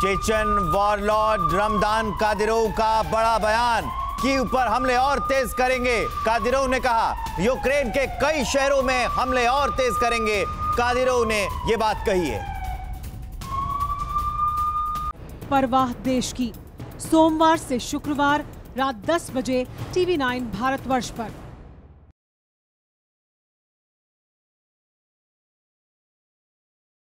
Chechen warlord Ramadan Kadyrov का बड़ा बयान, कीव पर हमले और तेज करेंगे। कादिरोव ने कहा यूक्रेन के कई शहरों में हमले और तेज करेंगे। कादिरोव ने यह बात कही है। परवाह देश की, सोमवार से शुक्रवार रात 10 बजे TV9 भारतवर्ष पर।